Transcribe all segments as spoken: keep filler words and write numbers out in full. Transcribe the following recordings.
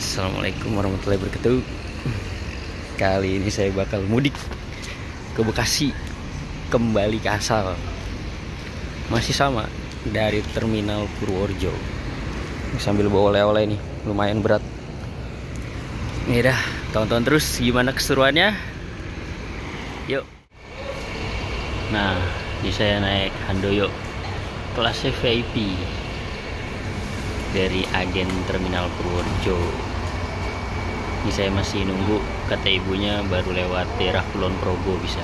Assalamualaikum warahmatullahi wabarakatuh. Kali ini saya bakal mudik ke Bekasi, kembali ke asal. Masih sama dari terminal Purworejo. Sambil bawa oleh-oleh nih, lumayan berat. Nih dah, tonton terus gimana keseruannya. Yuk. Nah, ini saya naik Handoyo kelasnya V I P dari agen terminal Purworejo. Ini saya masih nunggu, kata ibunya baru lewat daerah Kulon Progo bisa.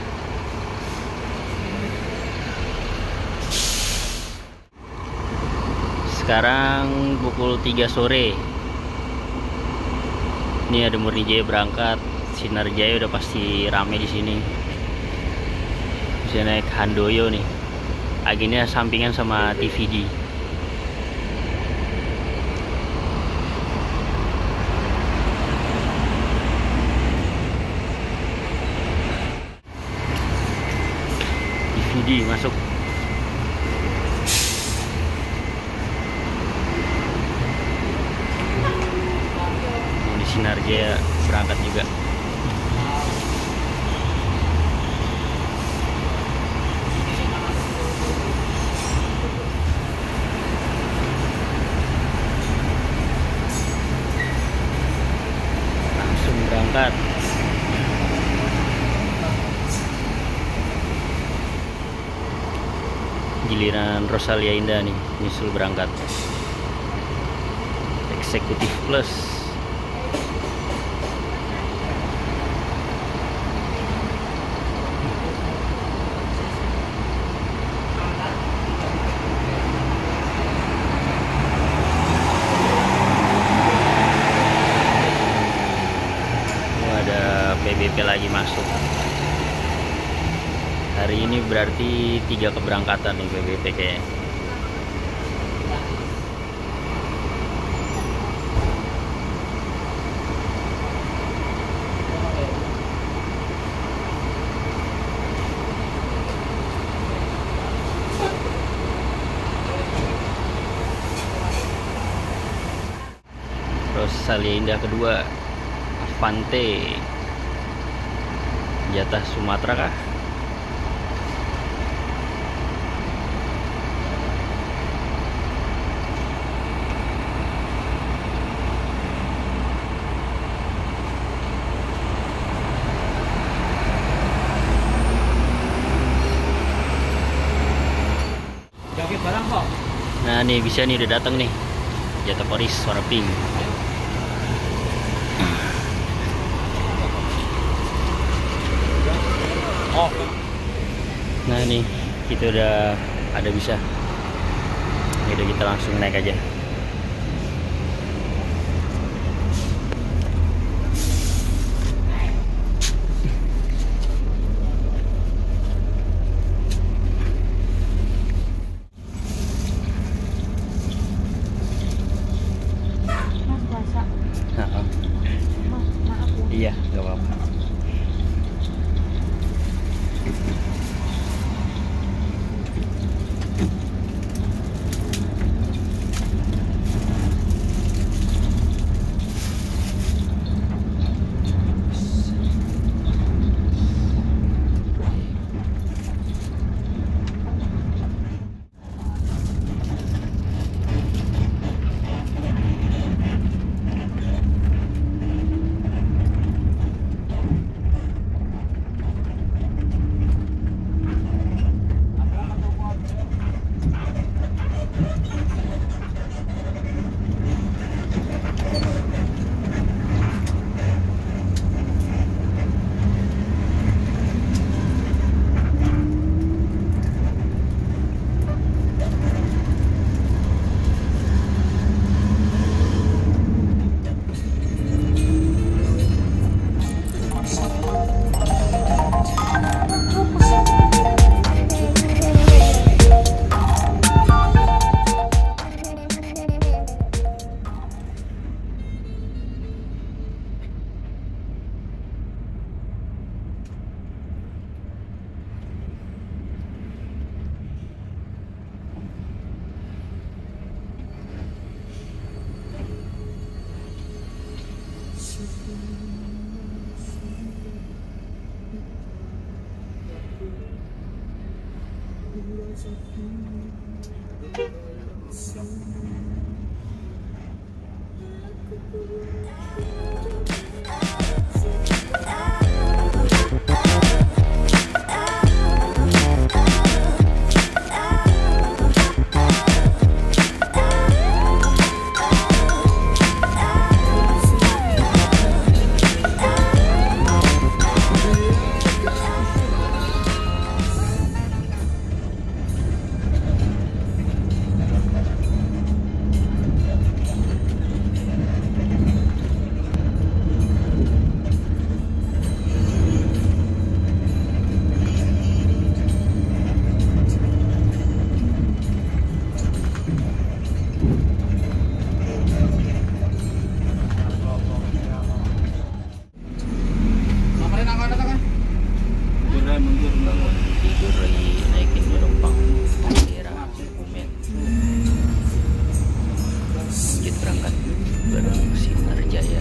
Sekarang pukul tiga sore. Ini ada Murni Jaya berangkat, Sinar Jaya udah pasti rame di sini. Bisa naik Handoyo nih. Agennya sampingan sama T V D. T V D masuk. Di Sinar Jaya berangkat juga. Langsung berangkat. Giliran Rosalia Indah nih nyusul berangkat. Eksekutif Plus. Oh, ada P B P lagi masuk. Hari ini berarti tiga keberangkatan nih P B P kayaknya. Terus Rosalia Indah kedua, Avante, jatah Sumatera kah? Nah nih bisa nih udah datang nih jatah Paris warna pink. Oh. Nah nih kita udah ada bisa. Udah kita langsung naik aja. Iya, gak apa-apa. Tidur lagi naikin penumpang daerah Kebumen. Lanjut berangkat bareng Sinar Jaya.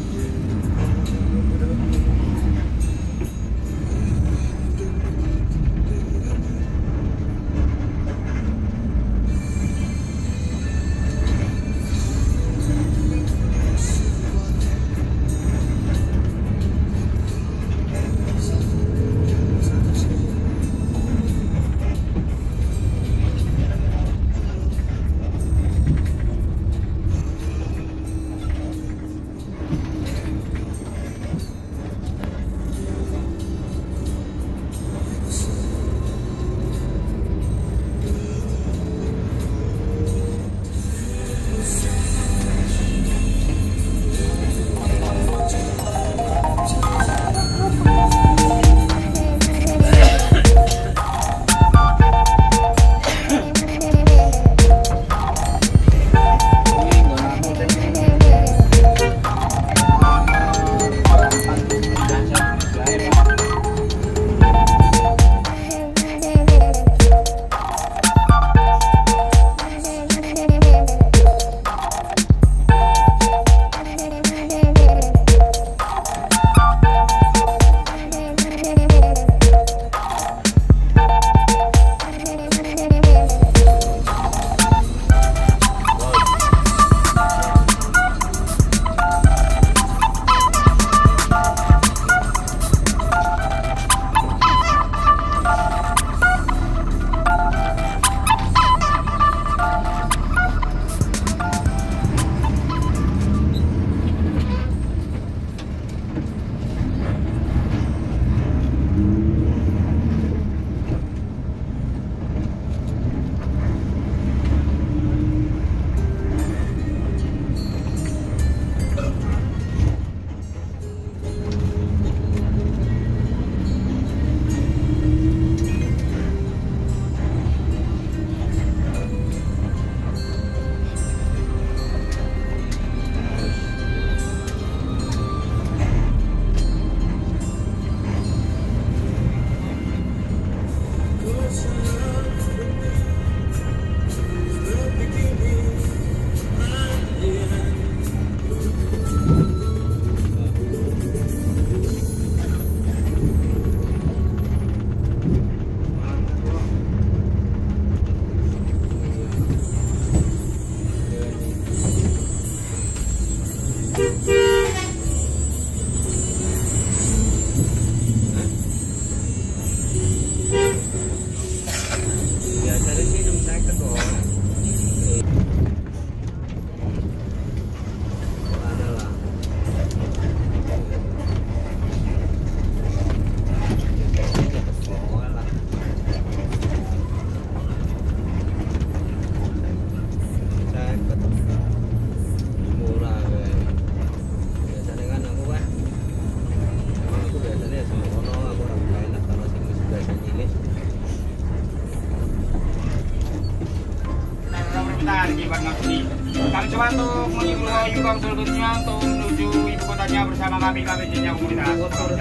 Kami coba untuk mengimbau Bang seluruhnya untuk menuju ibu kotanya bersama kami kami jenjang komunitas.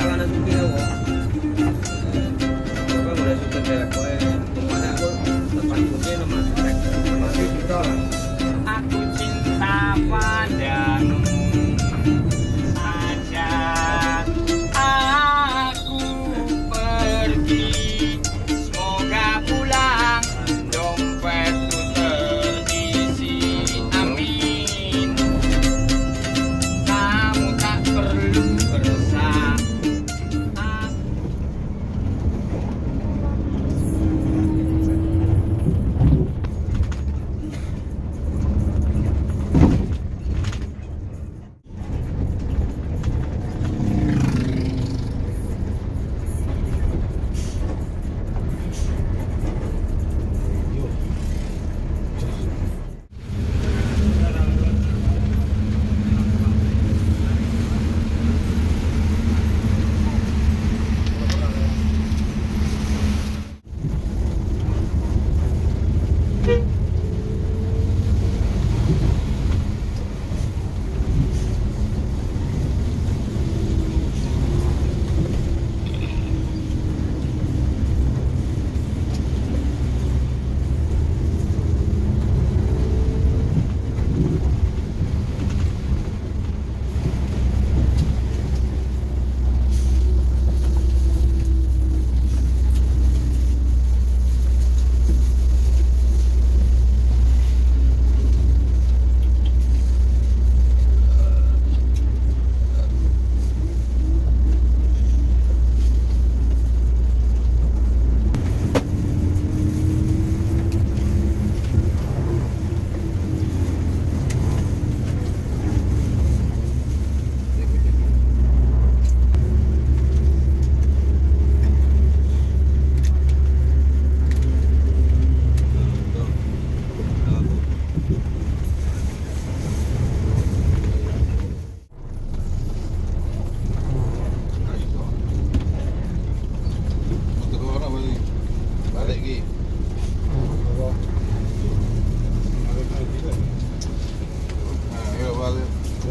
Aku cinta padamu saja, aku pergi, semoga pulang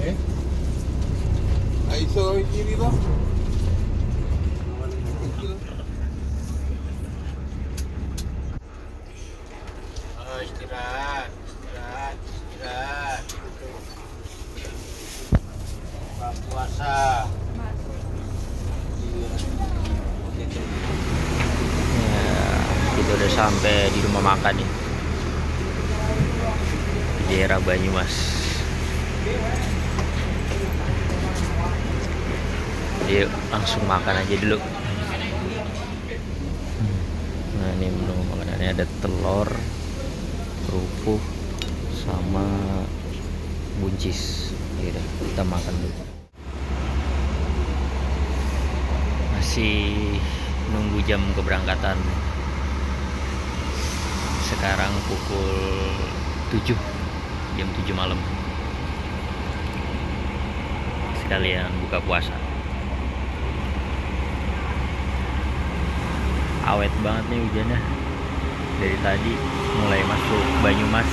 Eh? Aiso kiri toh? Oh, istirahat, istirahat, istirahat. Buka puasa. Ya, kita udah sampai di rumah makan nih di daerah Banyumas. Yuk langsung makan aja dulu. Nah ini menu makanannya ada telur, kerupuk, sama buncis. Yaudah kita makan dulu. Masih nunggu jam keberangkatan. Sekarang pukul tujuh, jam tujuh malam. Sekalian buka puasa. Awet banget nih hujannya. Dari tadi mulai masuk Banyumas.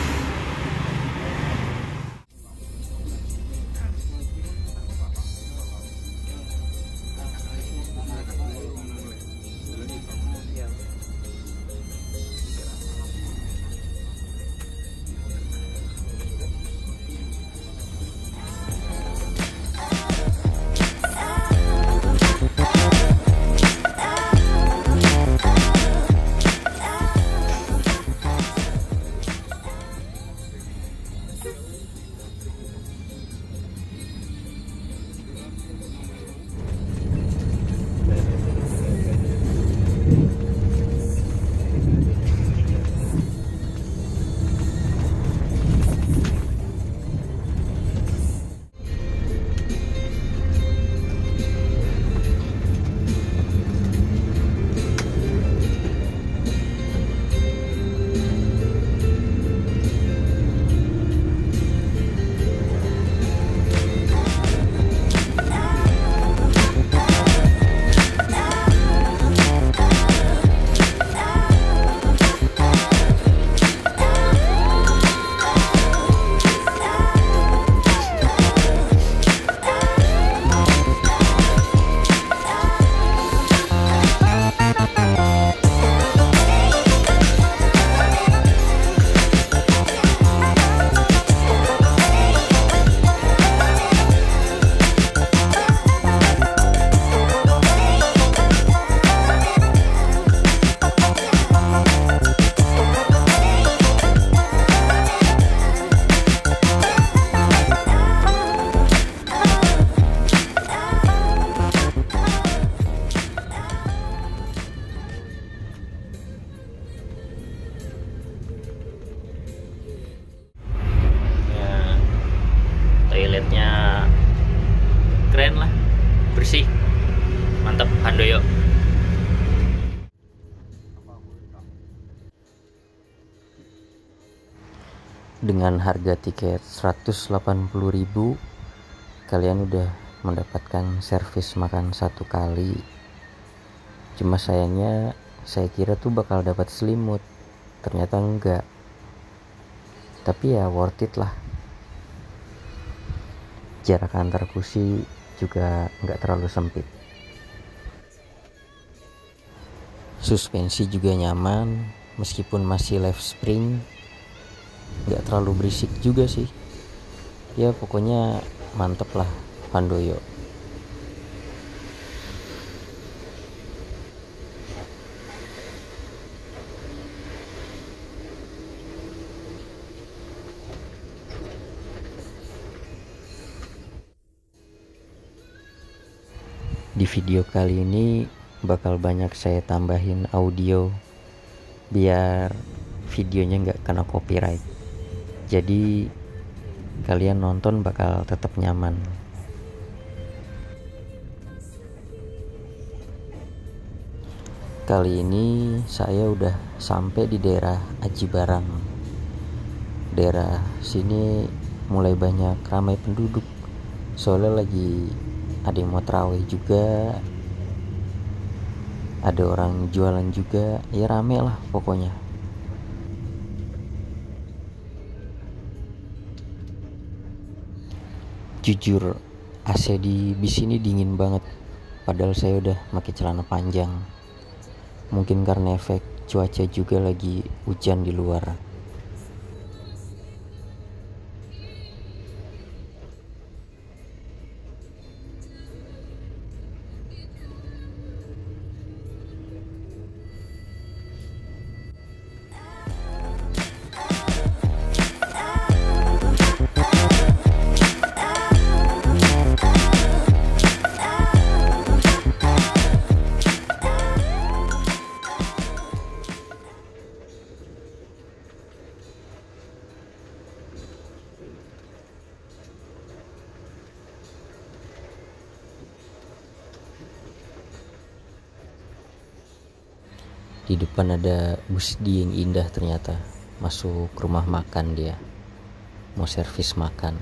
Toiletnya keren lah, bersih, mantap. Handoyo. Dengan harga tiket seratus delapan puluh ribu, kalian udah mendapatkan servis makan satu kali. Cuma sayangnya saya kira tuh bakal dapat selimut, ternyata enggak. Tapi ya worth it lah. Jarak antar kursi juga nggak terlalu sempit. Suspensi juga nyaman, meskipun masih left spring, nggak terlalu berisik juga sih. Ya pokoknya mantep lah, Handoyo. Di video kali ini bakal banyak saya tambahin audio biar videonya nggak kena copyright. Jadi kalian nonton bakal tetap nyaman. Kali ini saya udah sampai di daerah Aji Barang. Daerah sini mulai banyak ramai penduduk, soalnya lagi ada yang mau terawih juga, ada orang jualan juga, ya rame lah pokoknya. Jujur, A C di bis ini dingin banget. Padahal saya udah pakai celana panjang. Mungkin karena efek cuaca juga lagi hujan di luar. Di depan ada bus di yang indah ternyata. Masuk rumah makan dia. Mau servis makan.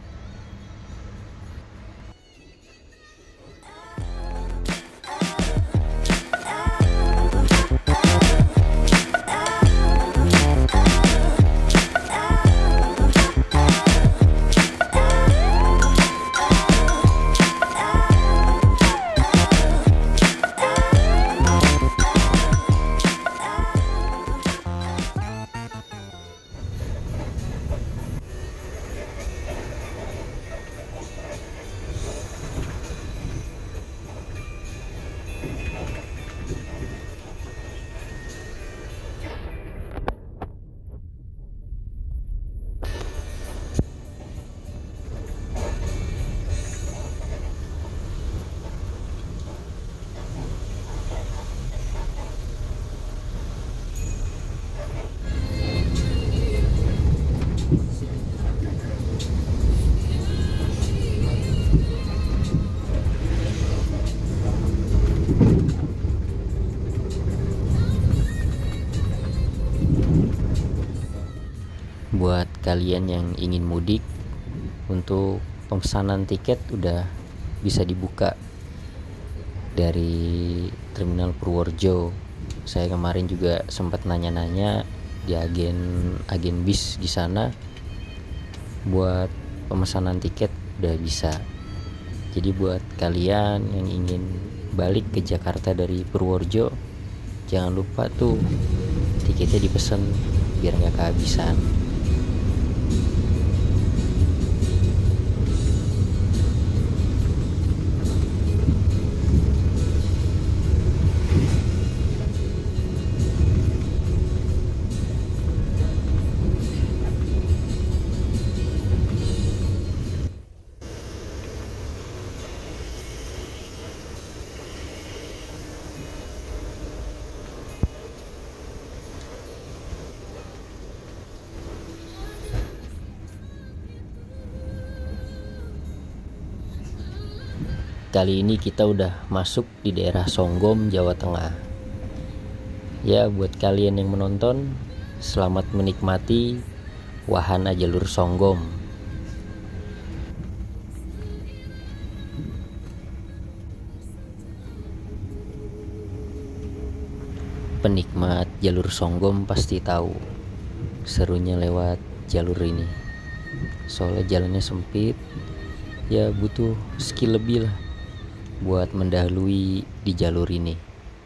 Buat kalian yang ingin mudik, untuk pemesanan tiket udah bisa dibuka dari Terminal Purworejo. Saya kemarin juga sempat nanya-nanya di agen agen bis di sana. Buat pemesanan tiket udah bisa. Jadi buat kalian yang ingin balik ke Jakarta dari Purworejo, jangan lupa tuh tiketnya dipesan biar nggak kehabisan. Kali ini kita udah masuk di daerah Songgom, Jawa Tengah. Ya, buat kalian yang menonton, selamat menikmati wahana jalur Songgom. Penikmat jalur Songgom pasti tahu serunya lewat jalur ini. Soalnya jalannya sempit, ya butuh skill lebih lah buat mendahului di jalur ini.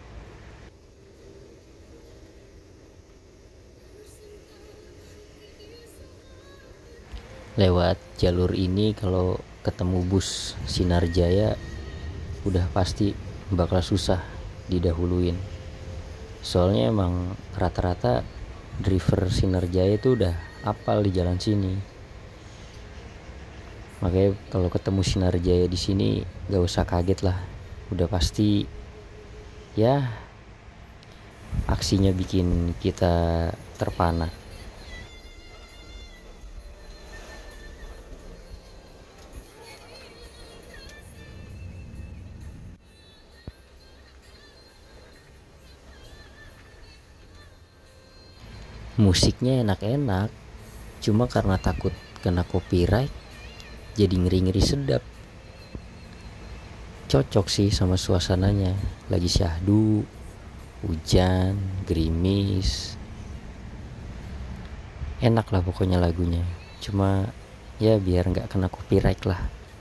Lewat jalur ini kalau ketemu bus Sinar Jaya udah pasti bakal susah didahuluin. Soalnya emang rata-rata driver Sinar Jaya itu udah apal di jalan sini. Makanya kalau ketemu Sinar Jaya di sini gak usah kaget lah, udah pasti ya aksinya bikin kita terpana. Musiknya enak-enak, cuma karena takut kena copyright jadi ngeri-ngeri sedap. Cocok sih sama suasananya, lagi syahdu, hujan, gerimis. Enak lah pokoknya lagunya. Cuma ya biar nggak kena copyright lah.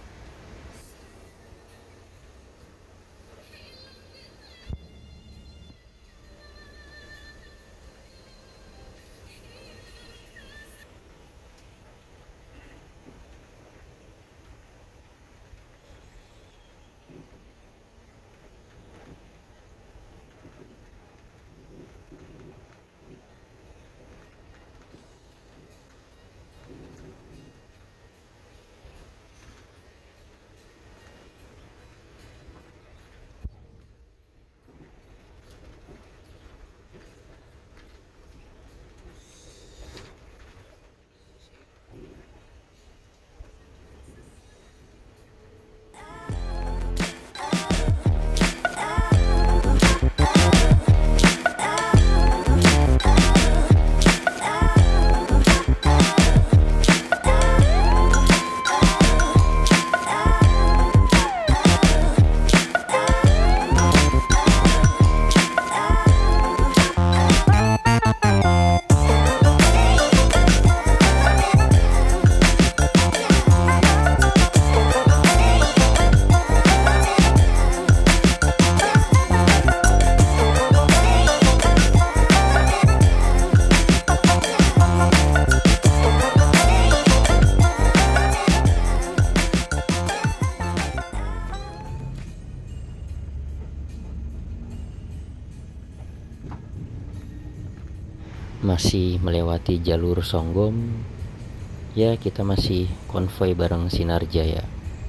masih melewati jalur Songgom. Ya, kita masih konvoy bareng Sinarjaya.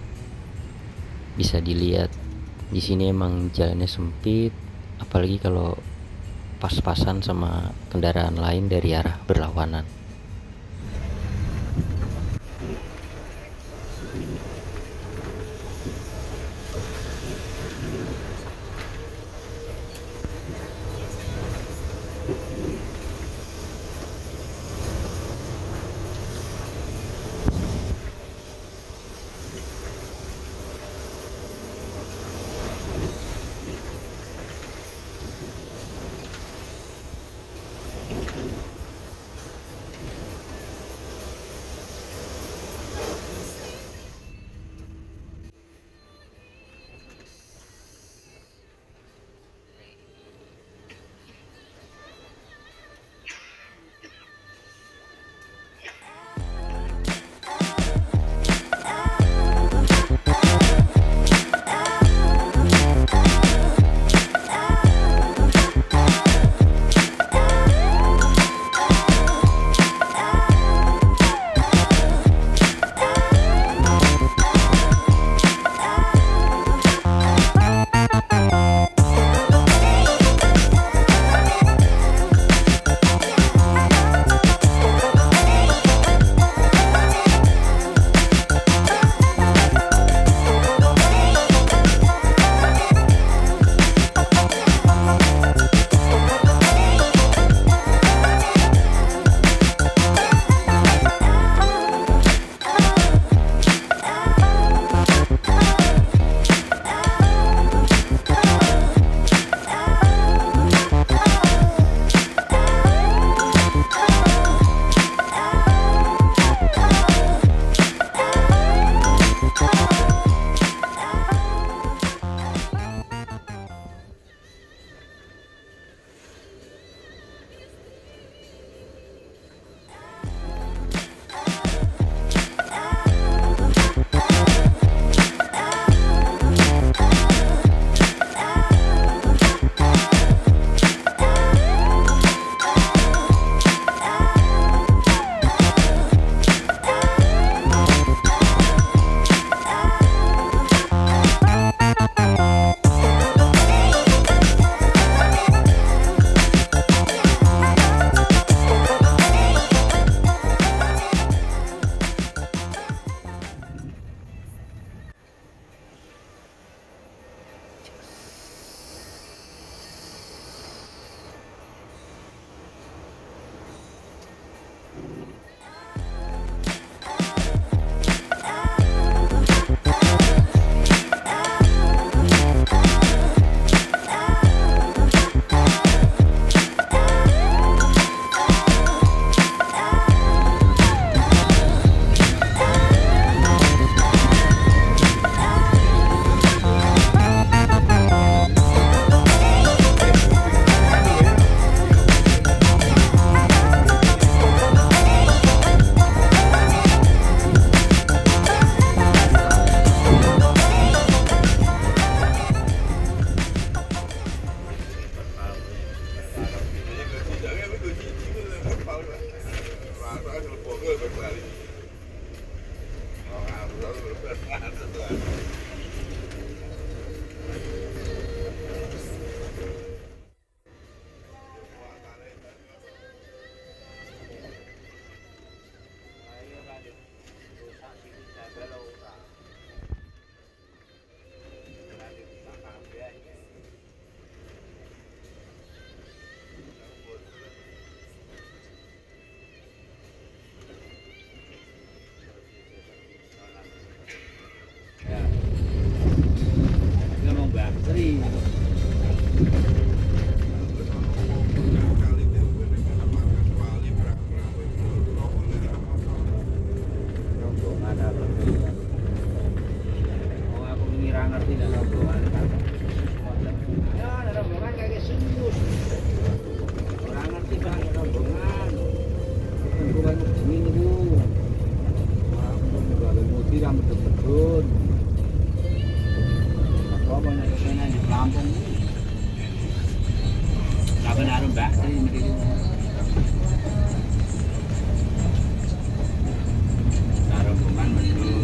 Bisa dilihat di sini emang jalannya sempit, apalagi kalau pas-pasan sama kendaraan lain dari arah berlawanan. Laban aron Mbak, ini rombongan menuju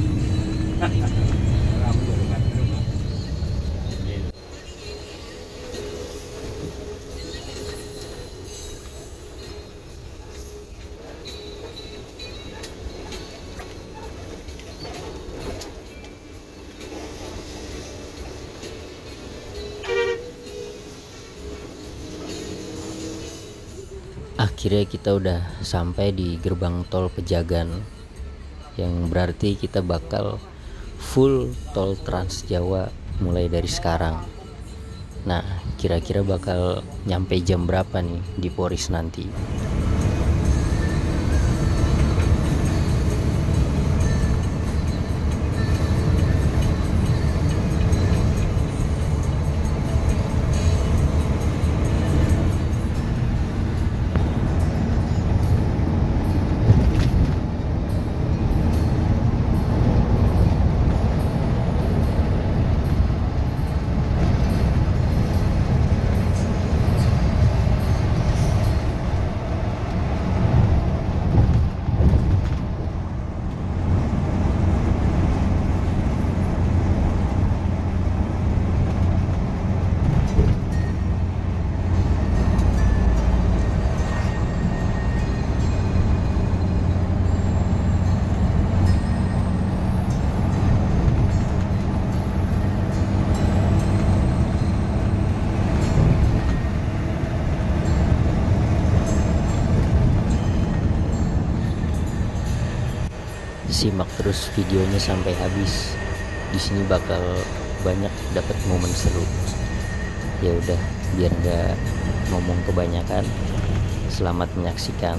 Akhirnya kita udah sampai di gerbang tol Pejagan, yang berarti kita bakal full tol Trans Jawa mulai dari sekarang. Nah, kira-kira bakal nyampe jam berapa nih di Poris nanti? Simak terus videonya sampai habis. Di sini bakal banyak dapat momen seru. Ya udah, biar nggak ngomong kebanyakan. Selamat menyaksikan.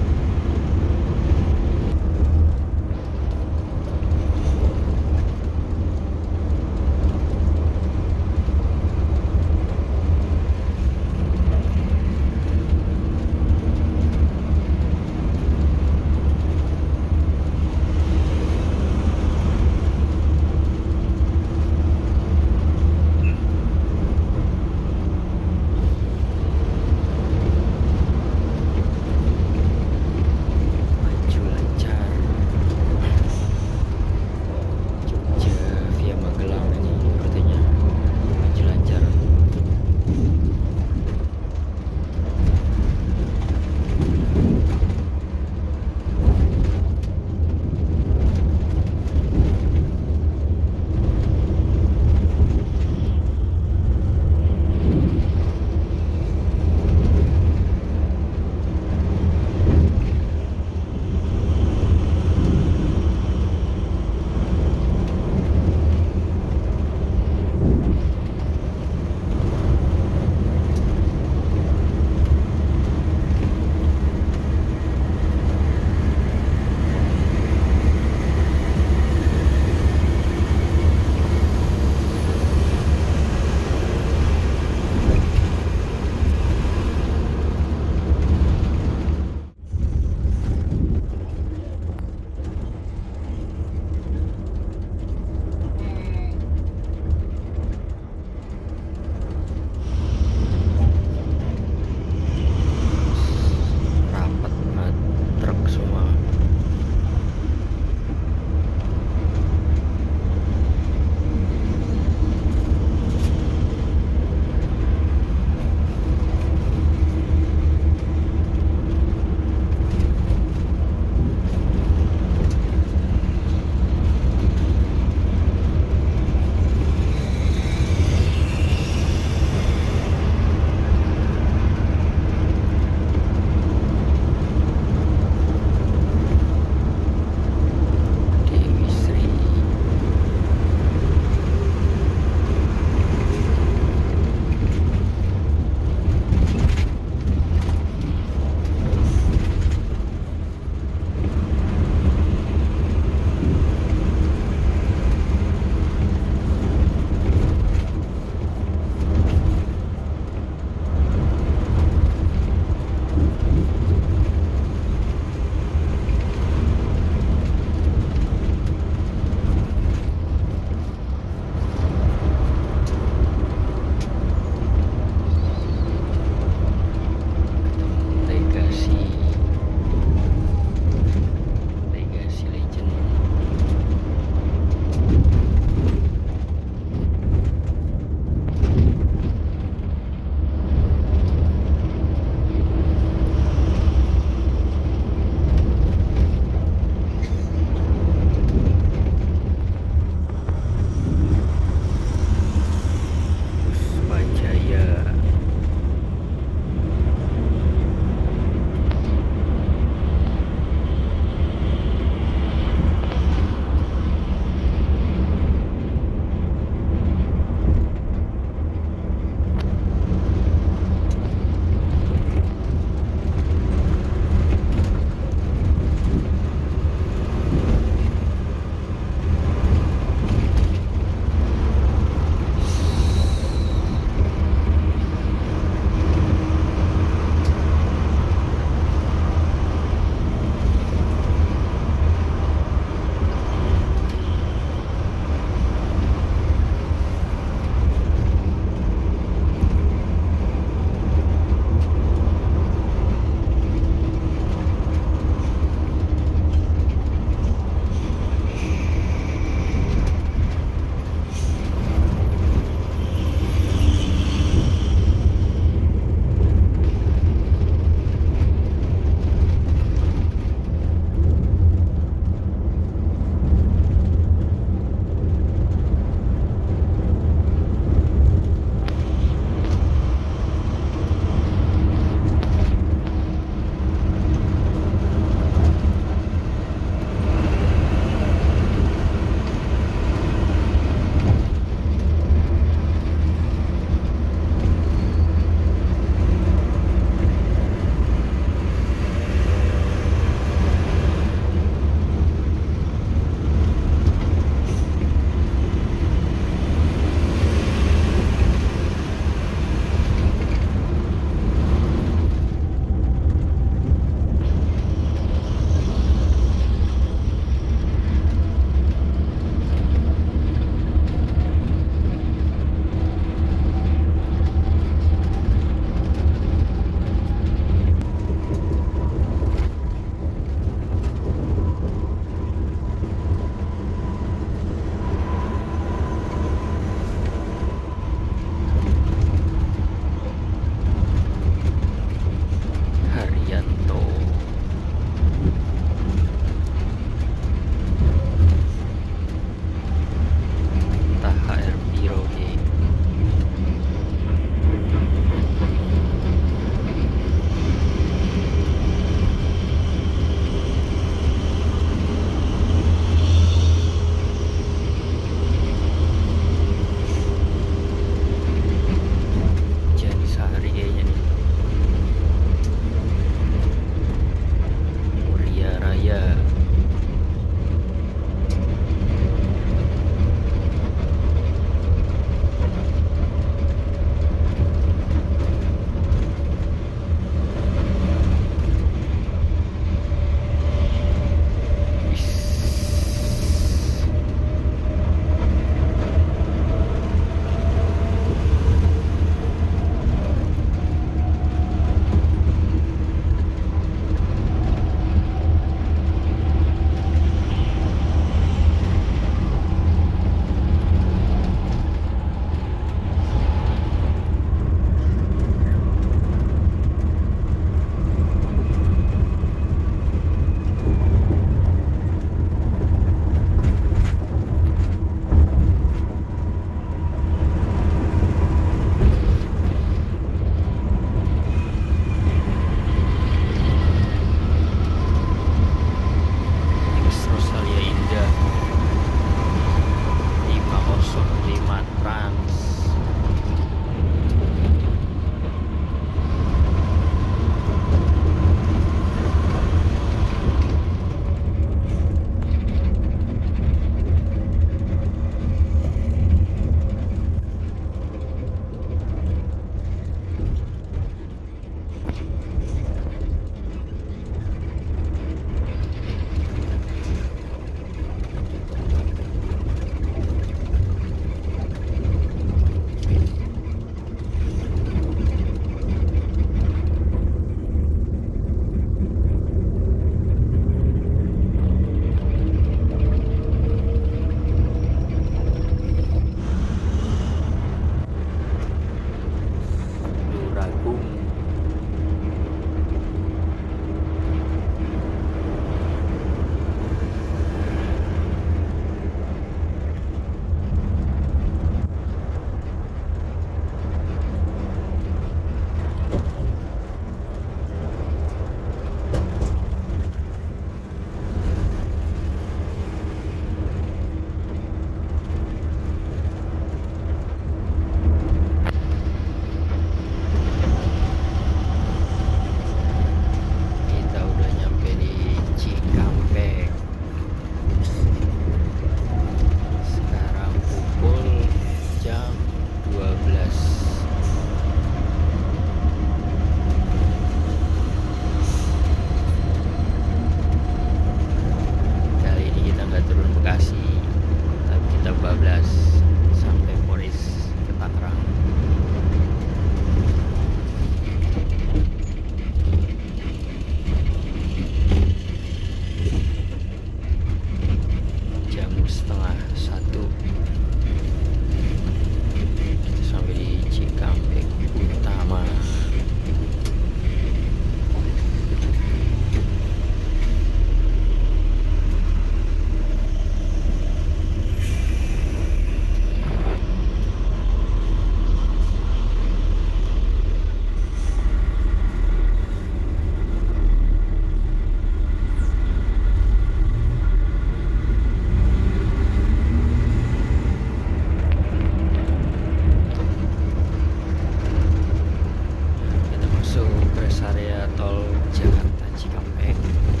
area tol Jakarta Cikampek.